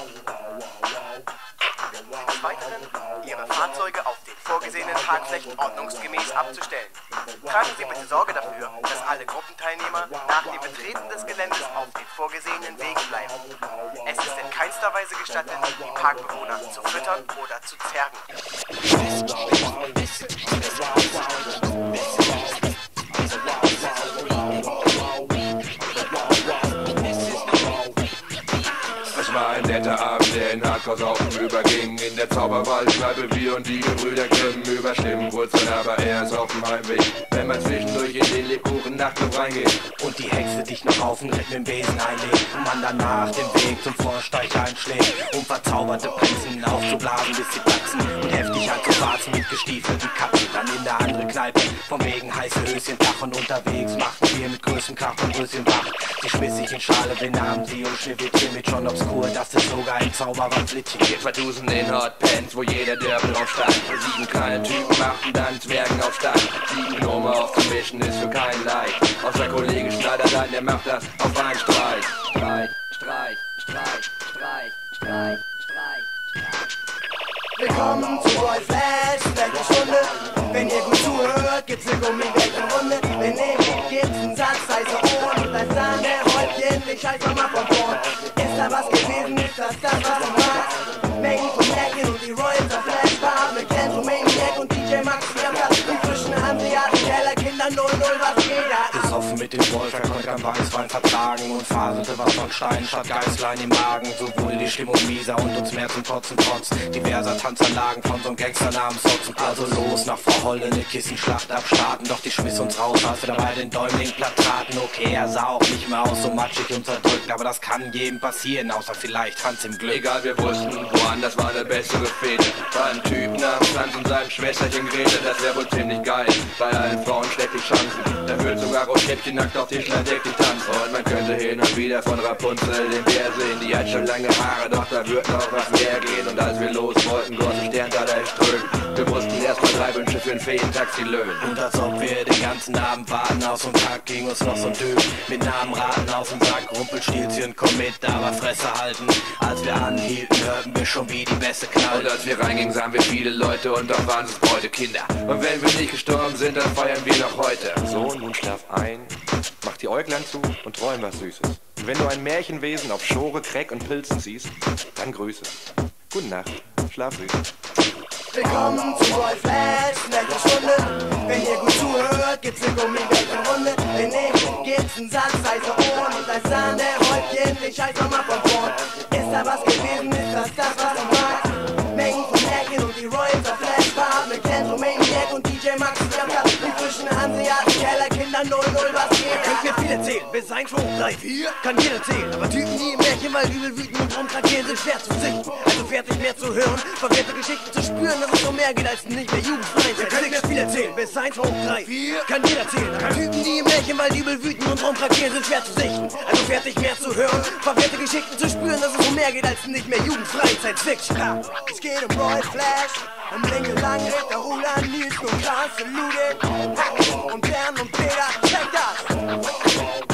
Des Weiteren Ihre Fahrzeuge auf den vorgesehenen Parkflächen ordnungsgemäß abzustellen. Tragen Sie bitte Sorge dafür, dass alle Gruppenteilnehmer nach dem Betreten des Geländes auf den vorgesehenen Wegen bleiben. Es ist in keinster Weise gestattet, die Parkbewohner zu füttern oder zu zerren. War ein netter Abend, der in Hardcore-Saufen überging. In der Zauberwaldkneipe, wir und die Gebrüder Grimm überstimmen Wurzeln, aber er ist auf dem Heimweg. Wenn man zwischendurch in den Lebkuchen-Nachtclub reingeht und die Hexe dich noch auf den Ritt mit dem Besen einlegt und man danach den Weg zum Vorsteig einschlägt, um verzauberte Prinzen aufzublasen, bis sie platzen und heftig anzuwarzen mit gestiefelten Katzen. Dann in der andere Kneipe, vom wegen heiße Höschen Dach und unterwegs machten wir mit größtem Krach und Bröschen wach. Sie schmiss sich in Schale, wir nahmen sie und Schneewittchen mit schon obskur, dass es sogar ein Zauberwandflittchen gibt. Verdusen in Hotpants, wo jeder Dörfel drauf stand. 7 kleine Typen machten dann Zwergen auf Stand. 7 Nummer aufzumischen ist für keinen leicht. Außer Kollege Schneiderlein, der macht das auf einen Streich. Streich, Streich, Streich, Streich, Streich, Streich. Willkommen zu Roy Flash, Stunde. Wenn ihr gut zuhört, gibt's ne Gummibärchenrunde. Wenn nicht, gibt's einen Satz heiße Ohren und ein Sahnehäubchen, ich scheiß mal von vorn. Ist da was gewesen, ist das, was du magst? Mengen von Märchen und die Royals auf Flash Bar mit Maniac und DJ Max hier am Platz. Die frischen Hanseaten, Kellerkinder 00, was geht da? Besoffen mit dem Wolf, er konnte kein Weißwein vertragen und faselte was von Stein statt Geißlein im Magen. So wurde die Stimmung mieser und uns mehr zum Kotzen trotz diverser Tanzanlagen von so'm Gangster namens Sotzen. Also los nach Frau Holle, ne Kissenschlacht abstarten, doch die schmiss uns raus, als wir dabei den Däumling platt traten. Okay, er sah auch nicht mehr aus so matschig und zerdrückt, aber das kann jedem passieren, außer vielleicht Hans im Glück. Egal, wir wussten, woanders war eine bessere Fete. War ein Typ namens Hans und seinem Schwesterchen Grete, das wär wohl ziemlich geil. Bei allen Frauen steckt die Chancen, da wird sogar Rotkäppchen nackt auf Tischlein decklich tanzen. Und man könnte hin und wieder von Rapunzel den Bär sehen, die hat schon lange Haare, doch da wird noch was mehr gehen. Und als wir los wollten, großen Stern da strömt. Wir mussten erstmal 3 Wünsche für ein Feentaxi löhnen. Und als ob wir den ganzen Abend warten, aus dem Tag ging uns noch so ein Typ mit Namen raten aus dem Sack, Rumpelstilzchen, komm mit, aber Fresse halten. Als wir anhielten, hörten wir schon wie die Bässe knallen. Und als wir reingingen, sahen wir viele Leute und doch waren es Bräutekinder. Und wenn wir nicht gestorben sind, dann feiern wir noch heute. So, nun schlaf ein, mach die Äuglein zu und träum was Süßes. Und wenn du ein Märchenwesen auf Schore, Kreck und Pilzen siehst, dann grüße. Gute Nacht, schlaf süß. Willkommen zu Roy Flash, Stunde. Wenn ihr gut zuhört, gibt's ne Gummibärchenrunde. Wenn nicht, gibt's einen Satz, heiße Ohren und ein Sahnehäubchen, ich scheiß noch mal von vorn. Ist da was gewesen, ist das, was du magst? Mengen von Märchen und die Royals auf Flash Bar mit Maniac und DJ Max hier am Platz. Die frischen Hanseaten, Kellerkinder 00, was geht da? Könnt mir viel erzählen, bis 1, 2, 3, 4 kann jeder zählen. Aber Typen, die im Märchen mal übel wüten und rumkrankieren, sind schwer zu sichten. Also fertig mehr zu hören, verwirrte Geschichten zu spüren, dass es noch mehr geht als nicht mehr jugendfrei. Ihr könnt mir viel erzählen, bis 1, 2, 3, 4 kann jeder zählen. Aber Typen, die im Märchen mal übel wüten und rumkrankieren, sind schwer zu sichten. Also fertig mehr zu hören, verwirrte Geschichten zu spüren, dass es noch mehr geht als nicht mehr jugendfrei. Science Fiction. Es geht um Roy Flash, um Linke Langritt, der Roland, Nils und Klaas, Ludwig und Bern und Peter, check das!